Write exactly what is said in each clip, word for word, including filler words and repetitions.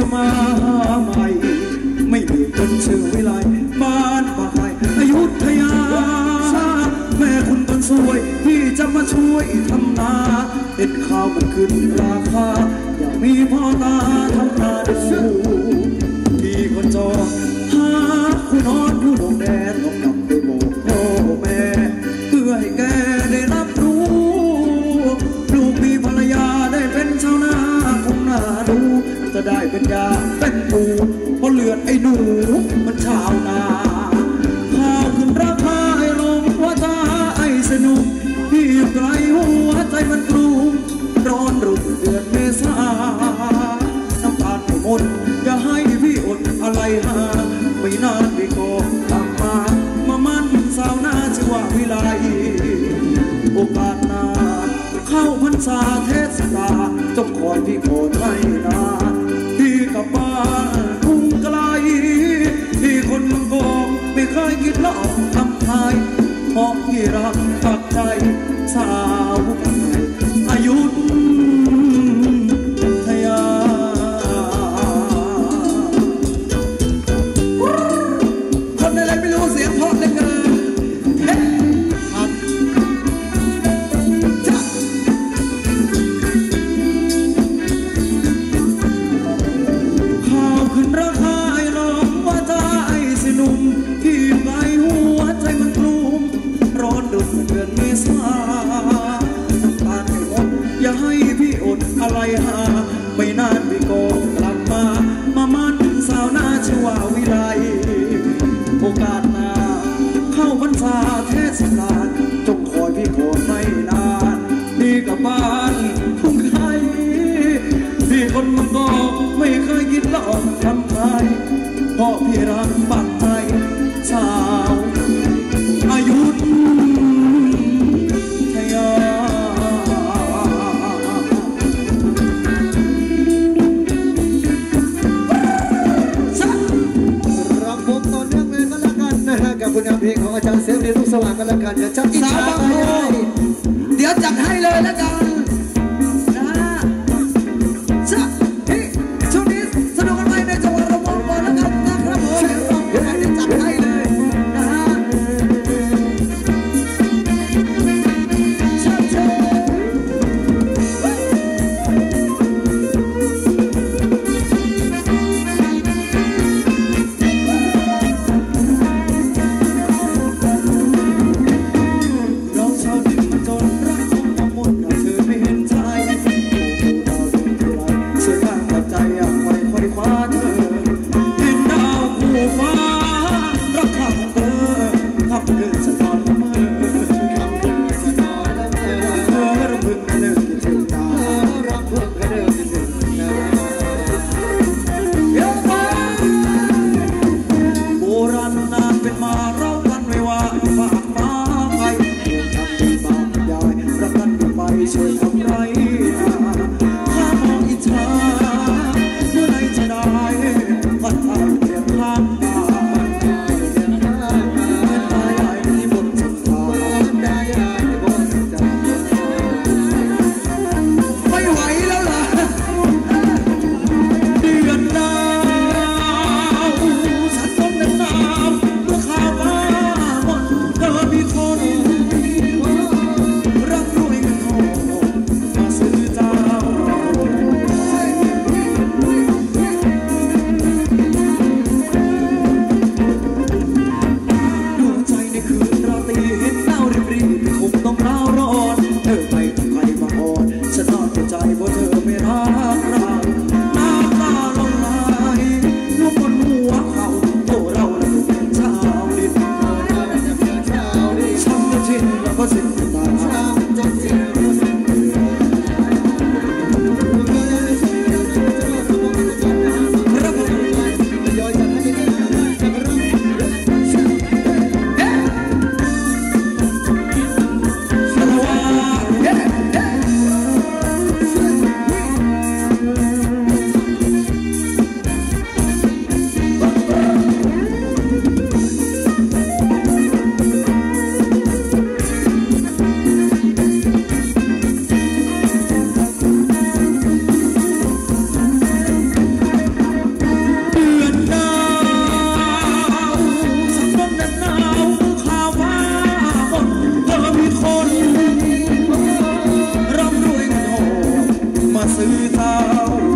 จะมาใหม่ไม่มีคนชื่อวิไลบ้านป่าไผ่อยุธยาแม่คุณคนสวยที่จะมาช่วยทำนาเห็ดข้าวมันขึ้นราคาอย่ามีพ่อตาทำนาดูที่คนจองหาคุณนอนผู้ดงแดดต้องกลับไปบอกพ่อแม่เพื่อให้แกได้รับรู้ลูกมีภรรยาได้เป็นชาวนาคงน่าดูจะได้เป็นยาเป็นปูเพราะเลือดไอ้หนูมันชาวนาข้าวขึ้นราคาให้ลงว่าตาไอ้สนุกที่ไกลหัวใจมันกลุ่มร้อนรุ่มเดือนเมษาน้ำตาไม่หมดอย่าให้พี่อดอะไรหาไม่นานพี่ก็กลับมามามันสาวนาชื่อว่าวิไลโอกาสหน้าเข้าพรรษาเทศกาลจงคอยพี่โคตรไม่นานที่กับบ้านทุ่งไกลที่คนเมืองกองไม่เคยคิดหลอกทำทายเพราะพี่รักปักใจสาวกันไทยอายุทยาคนอะไรไม่รู้เสียงเพราะเหลือเกินอะไรหาไม่นานพี่ก็กลับมามามันสาวนาชื่อว่าวิไลโอกาสหน้าเข้าพรรษาเทศกาลจงคอยพี่โคตรไม่นานดีกับบ้านทุ่งไทยที่คนมันก็ไม่เคยคิดหลอกทำไทยเพราะพี่รักปักใจสาวอายุทยากับคุณเพลงของอาจารย์เสรีลูกสว่างกันแล้วกันเดี๋ยวจัดสาวบางโพเดี๋ยวจัดให้เลยแล้วกันนะจ้ะที่ช่วงนี้สนุกกันไปในจังหวัดระนองก่อนแล้วกันนะครับผมเดี๋ยวจะจัดให้เลยนะฮะชัดเจนซื้อเท้า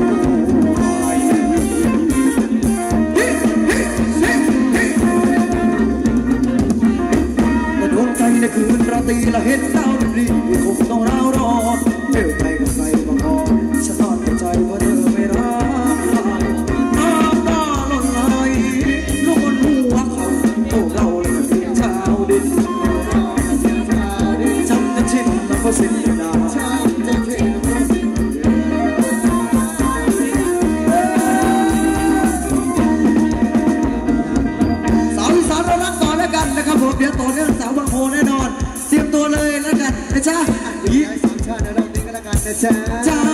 แต่ดวงใจในคืนราตรีละเห็นดาวริบรีคงต้องราวรอเที่ยวใจกับใครมาก่อนฉันนอนในใจว่าเธอไม่รักน้ำตาหล่นไหลลูกบนหัวเขาพวกเราเลยเพียงชาวดินจำจะชินแล้วก็สิ้นดาสาวอีสานเรารักต่อแล้วกันนะครับผมเดี๋ยวต่อเนื่องสาวบางโพแน่นอนเตรียมตัวเลยแล้วกันนะจ๊ะยี่สามชาติในรอบนี้ก็แล้วกันนะจ๊ะจ้า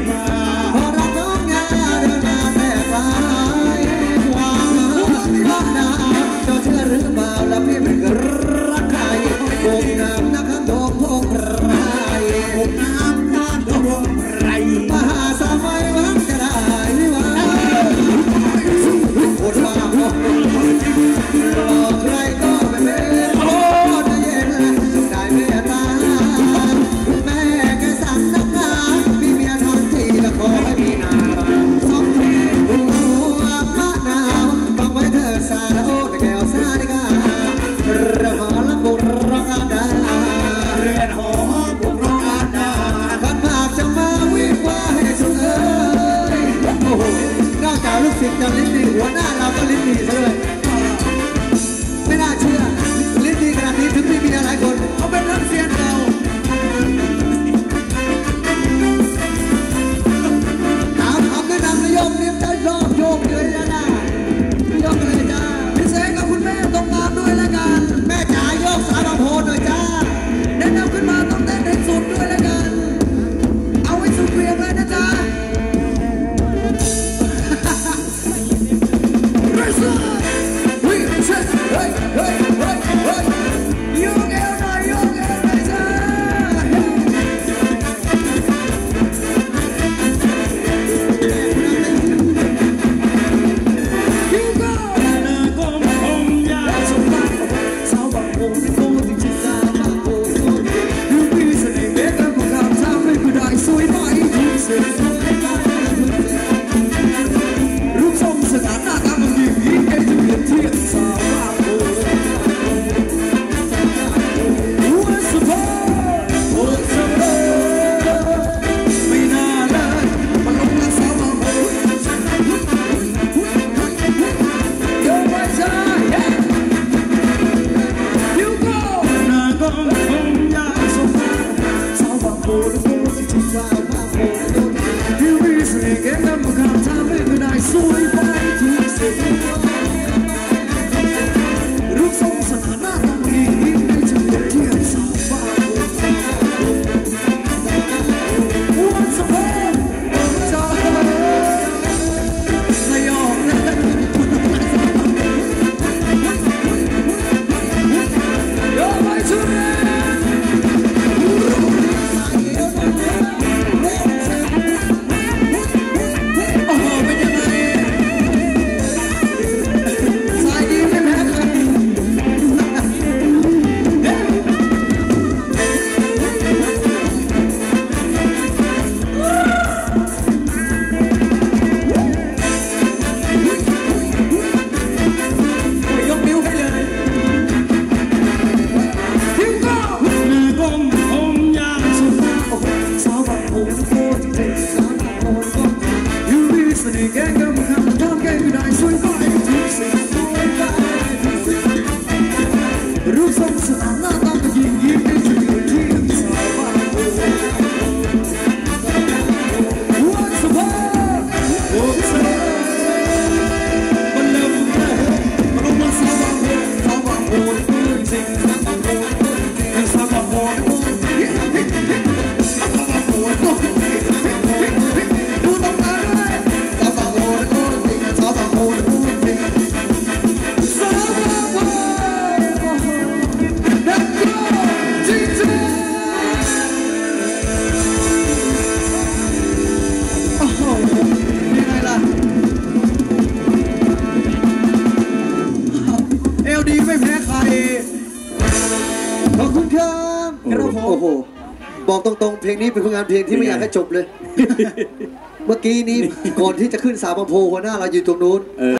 มาพอรักน้องงาเดินมาแทบตายความรักนาเจ้าเชื่อหรือเปล่าแล้วพี่ไม่เคยรักใครโบกน้ำนักขันโดมพงไรโบกน้ำนักขันโดมไรมหาสมัยวังจะได้วิวาโอดว่าหลอกใครก็ไม่เป็นโอ้ได้เย็นได้เมตตาแม่แกสั่งนักหนามีเมียทอนทีละขอให้มีนาสองทีหัวพระนาวฟังไว้เธอสาโอแก้วสาดิกาเรือหอลำบุรรักดาเรือนหอบุรรักดาขันหากจะมาวิวาให้สุดเอ้ยโอ้โหนอกจากลูกศิษย์จะลิ้นดีหัวหน้าเราก็ลิ้นดีซะด้วยไม่น่าเชื่อลิ้นดีขนาดนี้ถึงมีเมียหลายคนเขาเป็นนักเสียงเก่าถามคำแนะนำนายกเนี่ยจะรอบโยกเลยนะนะโยกเลยจ้าพี่เสกกับคุณแม่ต้องงานด้วยละกันแม่จ๋าโยกสาวบางโพหน่อยจ้าแนะนำขึ้นมาต้องเต้นให้สุดด้วยละกันเอาไว้สุดเวียงเลยนะจ๊ะเฮ้ยเฮ้ยเฮ้ยเฮ้ยเฮ้ยเฮ้ยโยกเอวหน่อยโยกเอวหน่อยจ้ายูโก้นาโกมคงยาสมบัติสาวบางโพเป็นโกจริงๆสาวบางโพยูมีเสน่ห์เด็กกับความทำให้ผู้ได้สวยไปทุกสิ่งรูปทรงสถานะตามมันดียิ่งใหญ่จนเปลี่ยนเทียบสาวบางโพหัวสะโพกหัวสะโพกไม่น่าเลยมาลงกับสาวบางโพโยกไปจ้า You go นาโกมคงยาสมบัติสาวบางโพเป็นโกจริงๆสาวบางโพยูมีเสน่ห์เก่งกับความทำให้ผู้ได้สวยไปทุกสิ่งรูปทรงสถานะต้องดียิ่งใหญ่จนเปลี่ยนเทียบสาวบางโพหัวสะโพกจ้าไม่ยอมนะโยกไปชุดนี้โอ้โหเป็นยังไงสายดีไม่แพ้ใครยกนิ้วให้เลยฮิวโก้นาโกมคงยาสมบัติสาวบางโพเป็นโกจริงๆสาวบางโพเป็นโกยูมีเสน่ห์เก่งกับความทำให้ผู้ได้สวยไปทุกสิ่งรูปทรงสถานะต้องยิ่งยิ่งให้จุดยืนที่สาวบางโพหัวสะโพกหัวสะโพกมันเริ่มเลยมันลงมาสาวบางโพสาวบางโพเป็นจริงสาวบางโพเป็นสาวบางโพเป็นสาวบางโพดูตรงนั้นเลยสาวบางโพเป็นจริงสาวบางโพเป็นจริงสาวบางโพนักร้องจริงๆโอ้โหยังไงล่ะเอลดีไม่แพ้ใครขอบคุณครับโอ้โหบอกตรงๆเพลงนี้เป็นผลงานเพลงที่ไม่อยากให้จบเลย เมื่อกี้นี้ก่อนที่จะขึ้นสาวบางโพหัวหน้าเราอยู่ตรงนู้น